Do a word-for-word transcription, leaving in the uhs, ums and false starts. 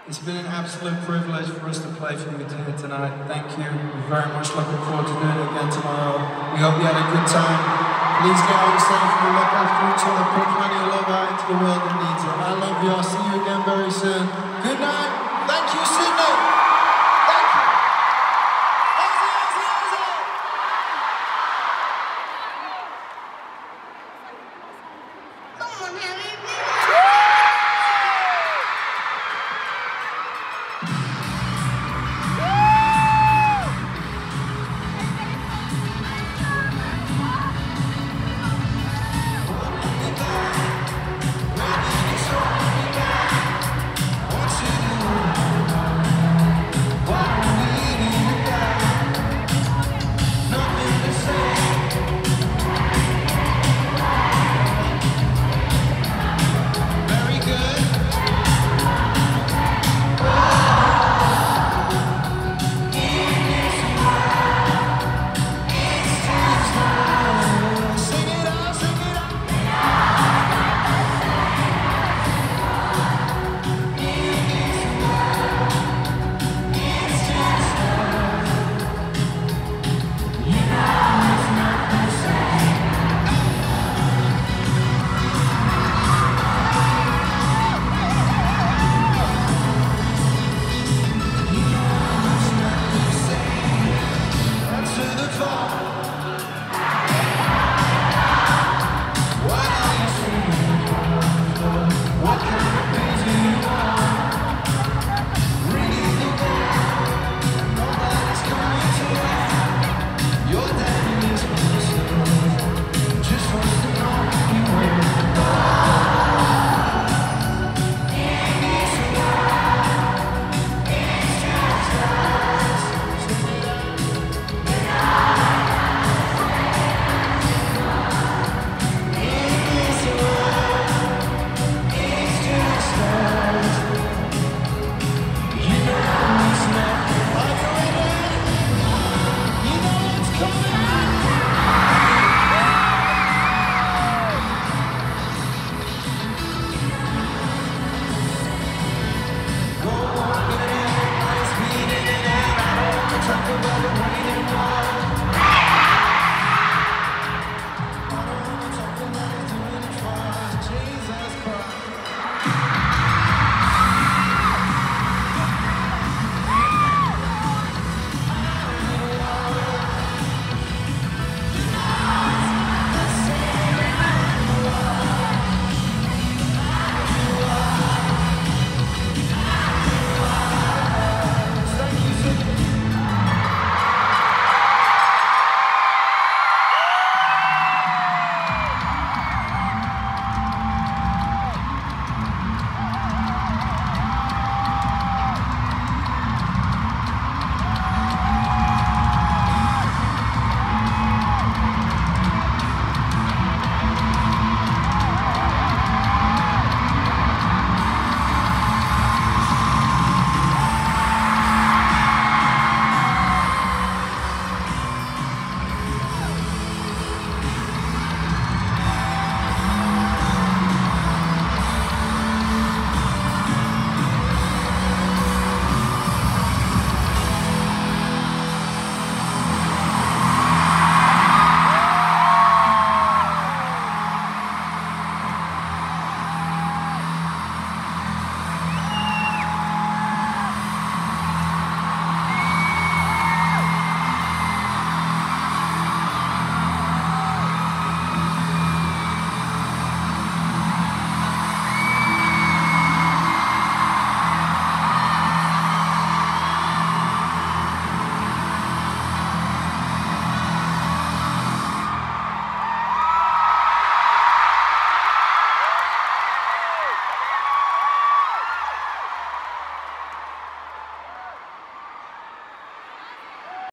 It's been an absolute privilege for us to play for you here tonight. Thank you. We're very much looking forward to doing it again tomorrow. We hope you had a good time. Please get on safe and look after each other. Put plenty of love out into the world that needs it. I love you. I'll see you again very soon. Good night.